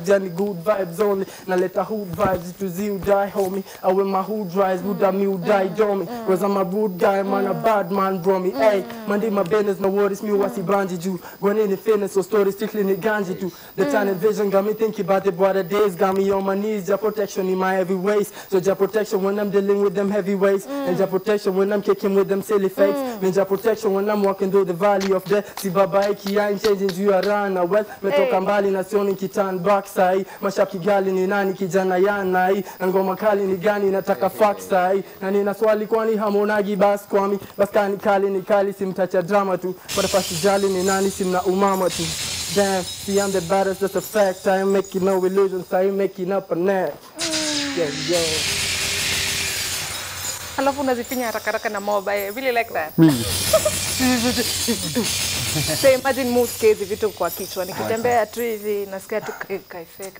Johnny good vibes only. Now let the hood vibes to you die, homie. I wear my hood rise, would that me die, dummy. Cause I'm a good guy, man, a bad man, bro me. Hey, man, they my business, no worries, me what's he banded you. Going in the fitness, so story strictly in the ganji too. The tunnel vision got me thinking about the boy the days, got me on my knees, your protection in my heavy ways. So your protection when I'm dealing with them heavyweights, and your protection when I'm kicking with them silly fakes. And your protection when I'm walking through the valley of death. Si baba iki I ain't changing you around now. Well, metoka mbali na sioni kitan back sai. Mashaki gali ni nani kijana yana hii. Na ngoma kali ni gani nataka fax sai. Na nina swali kwani hamonagi bas kwami. Baskani kali ni kali simtacha drama tu. But if I sijali ni nani simna umama tu. Damn, see I'm the baddest, that's a fact. I ain't making no illusions, I ain't making up a net. Yeah, yo. Alafu unazifinya haraka na mob. I really like that. So imagine most cases vitu kwa kichwa. Nikitembea tu hivi nasikia tu ka effect.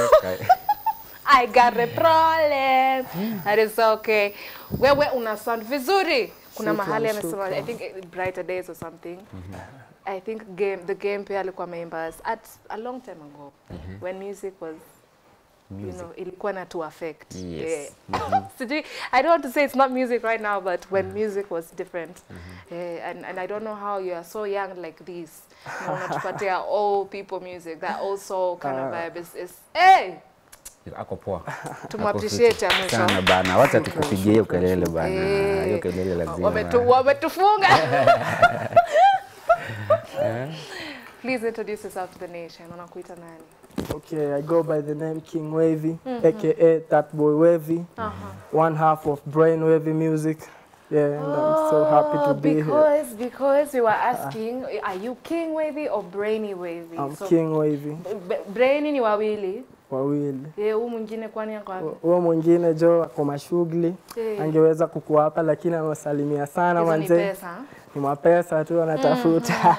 I got a problem. That is okay. Wewe una sound vizuri. Kuna mahali amesema I think Brighter Days or something. I think the game pia alikuwa members at a long time ago when music was you know ilikuwa na to affect. Yes. I don't want to say it's not music right now, but when music was different. And I don't know how you are so young like this. You know, natupatia old people music that also kind of vibe is hey. Ako poa. Tumappreciate mwisho. Sana bana. Wacha tukupigie hiyo kelele bana. Hiyo kelele lazima. Wametufunga. Please introduce yourself to the nation. Unakuita nani? Okay, I go by the name King Wavy, aka That Boy Wavy, one half of Brain Wavy Music. Yeah, and I'm so happy to be here. Because we were asking, are you King Wavy or Brainy Wavy? I'm so, King Wavy. Brainy ni wawili? Wawili. Huyu mwingine kwani yako wapi? Huyo mwingine jo ako mashughuli. Angeweza kukuwa hapa lakini anawasalimia sana manze. Ni pesa? Ni mapesa tu anatafuta.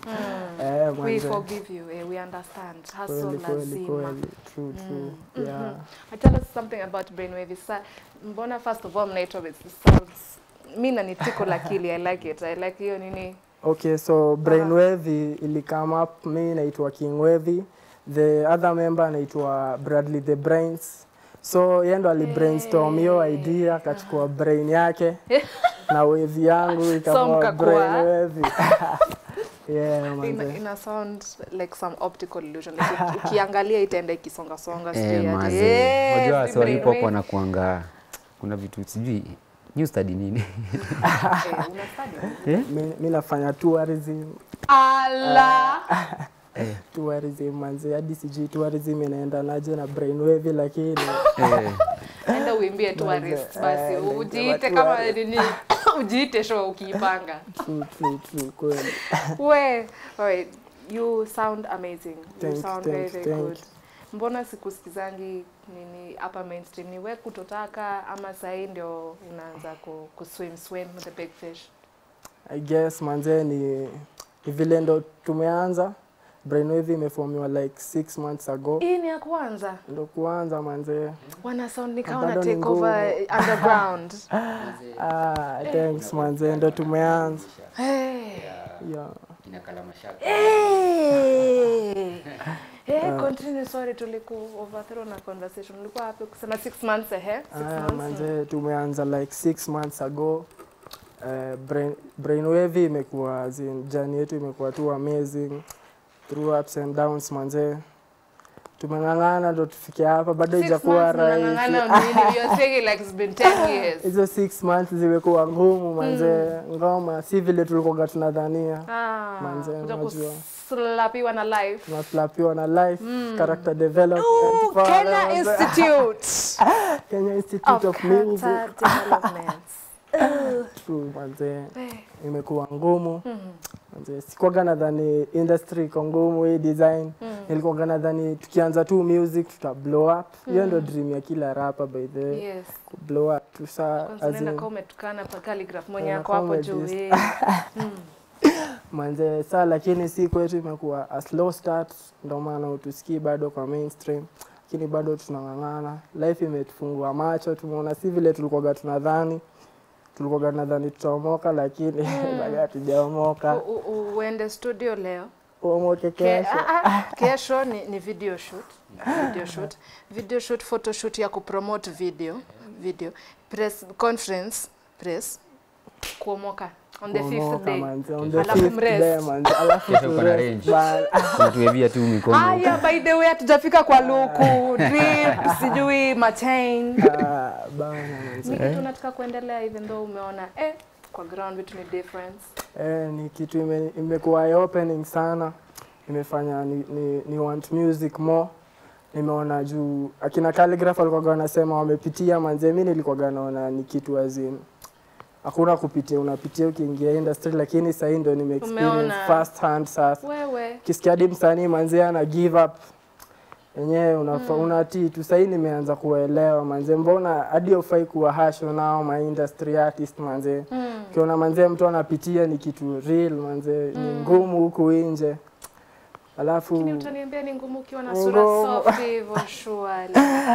We forgive you. We understand. Hustle lazima. True. Yeah. Tell us something about Brainwave. Mbona first of all mnaitwa it sounds mimi na nitiko lakili. I like it. I like hiyo nini. Okay, so Brainwave ili come up, mimi naitwa King Wavy. The other member anaitwa Bradley the Brains. So yeye ndo ali brainstorm hiyo idea akachukua brain yake na wave yangu ikawa Brainwave. Yeah, ina sound like some optical illusion. Like ukiangalia itaenda ikisonga straight. Unajua so hip hop wanakuanga kuna vitu sijui new study nini. Una study? Mimi nafanya tourism. Ala. Tourism manze hadi sijui tourism inaenda naje na Brainwave lakini enda uimbie tourist basi ujiite kama nini ujiite show ukiipanga. True kweli. Alright, you sound amazing. You sound very good. Mbona sikusikizangi nini hapa mainstream? Ni wewe kutotaka ama sasa ndio unaanza swim with the big fish? I guess manze ni vile ndo tumeanza. Brainwave imeformiwa like 6 months ago. Hii ni ya kwanza? Ndo kuanza manze. Wana sound ni kama take over underground. Thanks manze, ndo tumeanza. Yeah. Inakala mashaka. Continue, sorry tuliku overthrow na conversation. Ulikuwa hapo kusema 6 months ahead. 6 months. Manze tumeanza like 6 months ago. Brainwave imekuwa journey yetu imekuwa tu amazing through ups and downs manze. Tumengangana ndo tufikie hapa bado haijakuwa rahisi. You're saying like it's been 10 years. Hizo 6 months zimekuwa ngumu manze. Ngoma si vile tulikoga tunadhania. Manze unajua. Slapiwa na life. Tunaslapiwa na life, character development. Kenya Institute. Kenya Institute of Music Development. True manze. Imekuwa ngumu. Manze sikuwa nadhani industry iko ngumu hii design. Nilikuwa nadhani tukianza tu music tuta blow up. Hiyo ndio dream ya kila rapper by the way. Yes. Blow up tu saa azina kama umetukana pa calligraph mwenye yako hapo juu. Manze saa lakini si kwetu imekuwa a slow start ndio maana utusikii bado kwa mainstream. Lakini bado tunangangana. Life imetufungua macho tumeona si vile tulikuwa tunadhani. Tulikuwa nadhani tutaomoka lakini bado hatujaomoka. Uende studio leo? Uomoke kesho. Kesho ni video shoot. Video shoot, photo shoot ya kupromote video. Press conference, kuomoka. On the 5th day. On the 5th day, man. Alafu Kesho kuna range. Tunatuwevia tu mikono. Haya, by the way, hatujafika kwa luku, drip, sijui machain. Bana. Ni kitu nataka kuendelea even though umeona kwa ground vitu ni difference. Ni kitu imekuwa eye-opening sana. Imefanya ni want music more. Nimeona juu akina Calligraph walikuwa wanasema wamepitia manze, mimi nilikuwa naona ni kitu azin. Hakuna kupitia, unapitia ukiingia industry, lakini sasa ndio experience first hand sasa. Wewe Kisikia hadi msanii manze ana give up. Yenyewe unatii tu. Sasa nimeanza kuelewa manze, mbona hadi ufai kuwa hasho nao ma industry artist manze. Ukiona manze mtu anapitia ni kitu real manze, ni ngumu huku nje. Alafu kini utaniambia ni ngumu ukiwa na sura soft hivyo surely.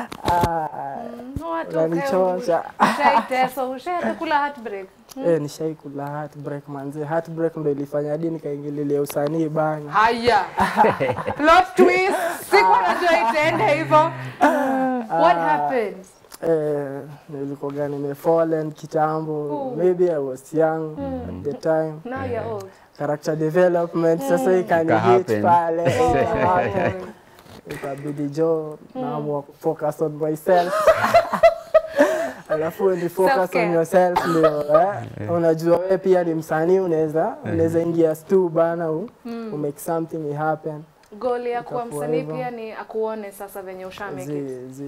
Unanichosha. Ushaitesa, ushakula heartbreak. Nishaikula heartbreak manze. Heartbreak ndio ilifanya hadi nikaingililia usanii bana. Haya. Plot twist. Sikuwa najua itaenda hivyo. What happened? Nilikuwa nimefallen kitambo. Maybe I was young at the time. Now you're old. Character development sasa ikanihit pale. Ikabidi jo naamua focus on myself. Alafu ni focus on yourself ndio unajua wewe pia ni msanii, unaweza ingia stu bana make something happen. Goal ya kuwa msanii pia ni akuone sasa venye ushameke.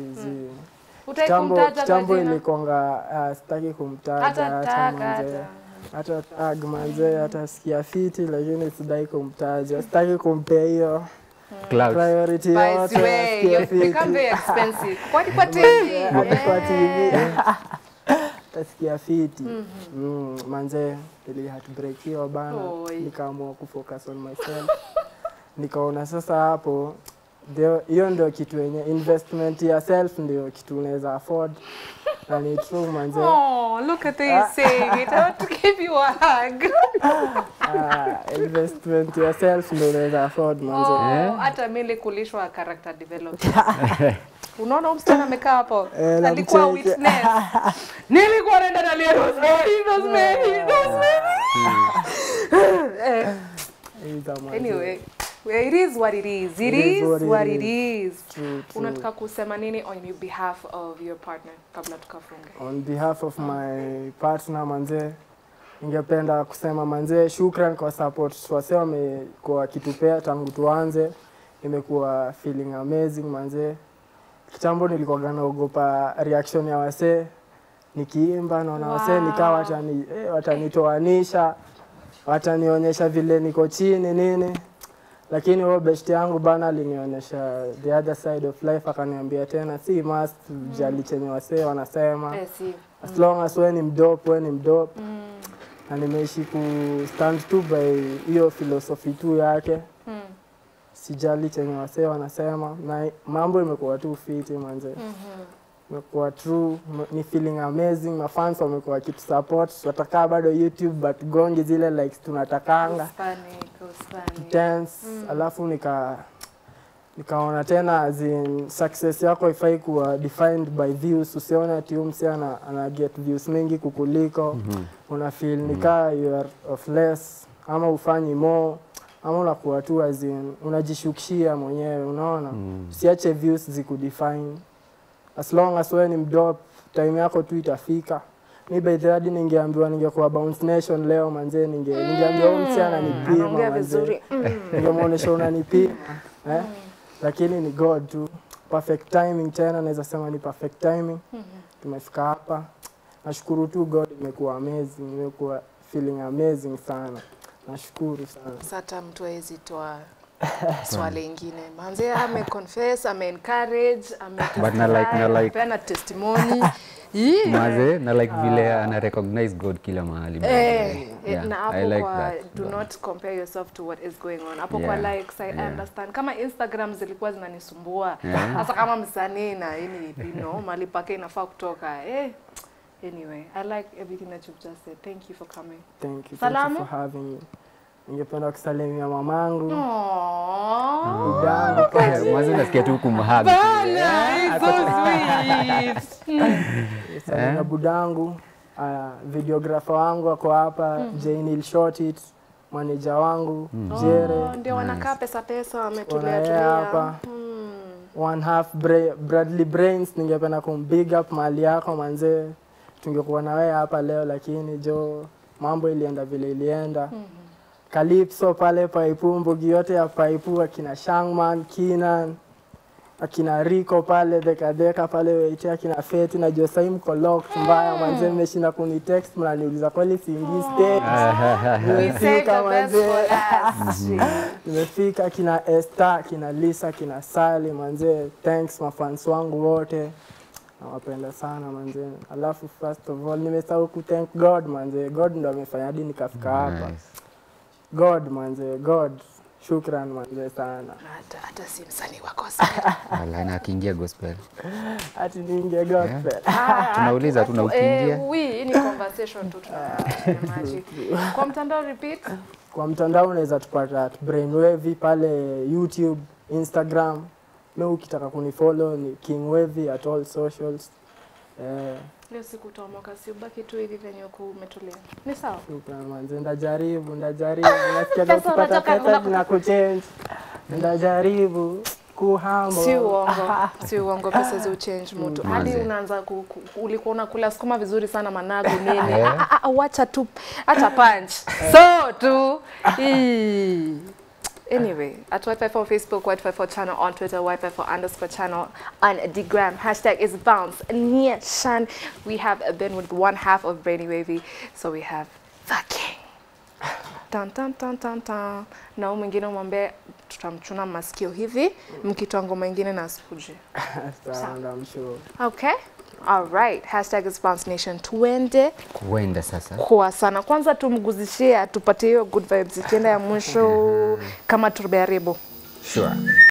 Kitambo ilikonga sitaki kumtaja hata tag manze, hata sikia fiti, lakini sidai kumtaja, sitaki kumpea hiyo priority yote. It become very expensive. Kwani kwa TV? Kwa TV. Tasikia fiti. Manze, ili heartbreak hiyo bana, nikaamua kufocus on myself. Nikaona sasa hapo hiyo ndio kitu yenye investment ya self ndio kitu unaweza afford. Na ni true manze. Oh, look at this saying it. I want to give you a hug. Investment ya self ndio unaweza afford manze. Hata mimi kulishwa character development. Unaona msichana amekaa hapo. Alikuwa witness. Nilikuwa naenda na Rosemary. Anyway, it is what it is. It is what it is. Unataka kusema nini on behalf of your partner kabla tukafunge? On behalf of my partner manze, ningependa kusema manze shukran kwa support wasee wamekuwa kitupea tangu tuanze. Imekuwa feeling amazing manze. Kitambo nilikuwa naogopa reaction ya wasee nikiimba, naona wasee nikawa watanitoanisha, watanionyesha vile niko chini nini. Lakini wao best yangu bana alinionyesha the other side of life, akaniambia tena si must jali chenye wasee wanasema. As long as wewe ni mdope, na nimeishi ku stand to by hiyo philosophy tu yake. Sijali chenye wasee wanasema, na mambo imekuwa tu fiti manze. Imekuwa true, ni feeling amazing. My fans wamekuwa kitu support, watakaa bado YouTube but gongi zile likes tunatakanga. Dance. Alafu nikaona tena as in success yako ifai kuwa defined by views. Usione ati msi ana get views mingi kukuliko. Una feel nika you are of less, ama ufanyi more, ama unakuwa tu as in unajishukishia mwenyewe, unaona. Usiache views zikudefine. As long as wewe ni mdope, time yako tu itafika. Mimi by the way ningeambiwa ningekuwa Bounce Nation leo manze, ningeambiwa msi ananipima manze. Ningemuonesha unanipima. Lakini ni God tu. Perfect timing tena, naweza sema ni perfect timing. Tumefika hapa. Nashukuru tu God, imekuwa amazing, imekuwa feeling amazing sana. Nashukuru sana. Sasa mtu hawezi toa swali ingine. Manze ame-confess, ame-encourage, ame-like na testimony. Manze na like vile ana recognize God kila mahali. Na hapo kwa do not compare yourself to what is going on. Hapo kwa likes I understand. Kama Instagram zilikuwa zinanisumbua. Sasa kama msanii na mali pake inafaa kutoka. Anyway, I like everything that you've just said. Thank you for coming. Thank you for having me. Ningependa kusalimia mamangu. Aww. Budangu. Mwanzo nasikia tu kumhug. Bana, so sweet. Salimia budangu. Videographer wangu ako hapa, Jane Shot It, manager wangu, Jere. Ndio wanakaa pesa wametulia Hapa. One half Bradley Brains, ningependa big up mali yako manze. Tungekuwa na wewe hapa leo lakini jo mambo ilienda vile ilienda. Calypso pale Paipu, Mbugi yote ya Paipu, akina Shangman, Kinan, akina Rico pale Deka pale Weitia, akina Feti na Josai mko locked mbaya manze, mmeshinda kuni text mnaniuliza kweli siingi stage. We save the best for last. Nimefika kina Esther, kina Lisa, kina Sally manze, thanks mafans wangu wote. Nawapenda sana manze. Alafu first of all nimesahau ku thank God manze. God ndo amefanya hadi nikafika hapa. God manze, God. Shukran manze sana. Hata si msanii wa gospel. Wala na akiingia gospel. Ati niingie gospel. Tunauliza tu na ukiingia. Hii ni conversation tu tunasemaje. Kwa mtandao repeat. Kwa mtandao unaweza tupata at Brainwavy pale YouTube, Instagram. Mimi ukitaka kunifollow ni King Wavy at all socials. Leo siku utaomoka si ubaki tu hivi venye umetulia. Ni sawa? Shukran manze, ndajaribu. Nasikia ukipata pesa na kuchange. Ndajaribu kuhamo. Si uongo pesa zi uchange mtu. Hadi unaanza ulikuwa unakula sukuma vizuri sana managu nini. Wacha tu acha punch. So tu. Anyway, at Y54 Facebook, Y54 channel on Twitter, Y54_channel on Instagram. Hashtag is bounce. Shan. We have been with one half of Brainy Wavy, so we have the king. Tan tan tan tan tan. Na mwingine mwambie tutamchuna masikio hivi, mkitoa ngoma nyingine na asikuje. I'm sure. Okay. All right. Hashtag is bounce nation. Tuende. Kuenda sasa. Kwa sana. Kwanza tumguzishie, tupatie hiyo good vibes. Ikienda ya mwisho kama turbeharibu. Sure.